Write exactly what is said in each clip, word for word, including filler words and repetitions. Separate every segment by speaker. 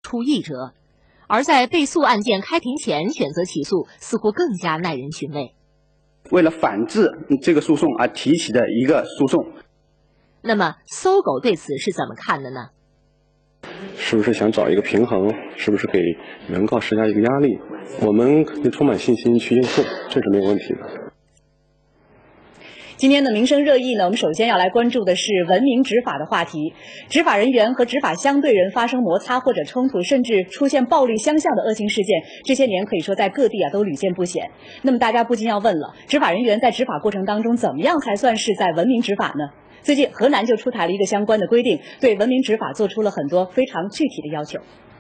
Speaker 1: 突易折。而在被诉案件开庭前选择起诉，似乎更加耐人寻味。
Speaker 2: 为了反制这个诉讼而提起的一个诉讼。
Speaker 1: 那么，搜狗对此是怎么看的呢？
Speaker 3: 是不是想找一个平衡？是不是给原告施加一个压力？我们肯定充满信心去应付，这是没有问题的。
Speaker 4: 今天的民生热议呢，我们首先要来关注的是文明执法的话题。执法人员和执法相对人发生摩擦或者冲突，甚至出现暴力相向的恶性事件，这些年可以说在各地啊都屡见不鲜。那么大家不禁要问了，执法人员在执法过程当中，怎么样才算是在文明执法呢？最近河南就出台了一个相关的规定，对文明执法做出了很多非常具体的要求。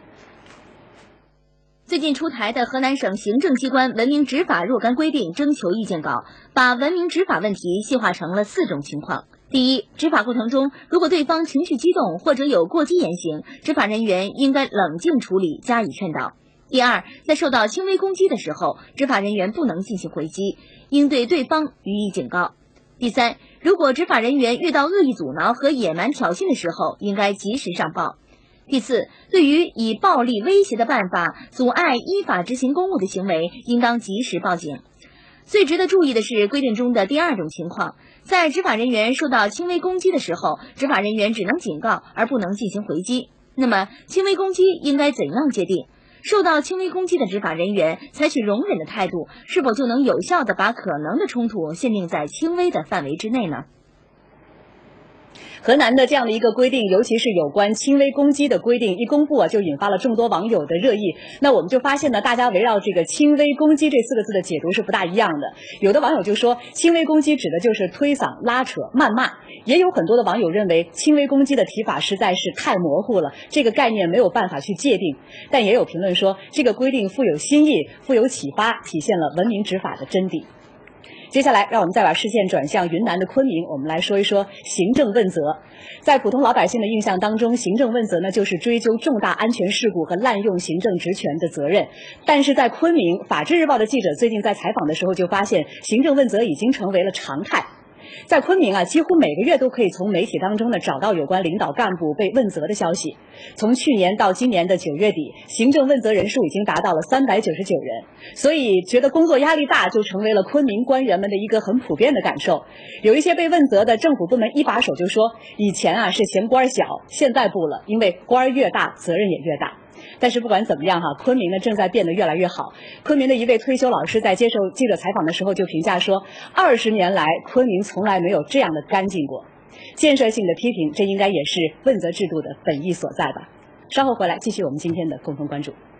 Speaker 5: 最近出台的河南省行政机关文明执法若干规定征求意见稿，把文明执法问题细化成了四种情况。第一，执法过程中，如果对方情绪激动或者有过激言行，执法人员应该冷静处理，加以劝导。第二，在受到轻微攻击的时候，执法人员不能进行回击，应对对方予以警告。第三，如果执法人员遇到恶意阻挠和野蛮挑衅的时候，应该及时上报。第四，对于以暴力威胁的办法阻碍依法执行公务的行为，应当及时报警。最值得注意的是规定中的第二种情况，在执法人员受到轻微攻击的时候，执法人员只能警告而不能进行回击。那么，轻微攻击应该怎样界定？受到轻微攻击的执法人员采取容忍的态度，是否就能有效地把可能的冲突限定在轻微的范围之内呢？
Speaker 4: 河南的这样的一个规定，尤其是有关轻微攻击的规定一公布啊，就引发了众多网友的热议。那我们就发现呢，大家围绕这个轻微攻击这四个字的解读是不大一样的。有的网友就说，轻微攻击指的就是推搡、拉扯、谩骂；也有很多的网友认为，轻微攻击的提法实在是太模糊了，这个概念没有办法去界定。但也有评论说，这个规定富有新意，富有启发，体现了文明执法的真谛。接下来，让我们再把视线转向云南的昆明，我们来说一说行政问责。在普通老百姓的印象当中，行政问责呢，就是追究重大安全事故和滥用行政职权的责任。但是在昆明，《法制日报》的记者最近在采访的时候就发现，行政问责已经成为了常态。在昆明啊，几乎每个月都可以从媒体当中呢找到有关领导干部被问责的消息。从去年到今年的九月底，行政问责人数已经达到了三百九十九人。所以，觉得工作压力大就成为了昆明官员们的一个很普遍的感受。有一些被问责的政府部门一把手就说，以前啊是嫌官小，现在不了，因为官越大，责任也越大。但是不管怎么样哈，昆明呢正在变得越来越好。昆明的一位退休老师在接受记者采访的时候就评价说，二十年来昆明从来没有这样的干净过。建设性的批评，这应该也是问责制度的本意所在吧。稍后回来继续我们今天的共同关注。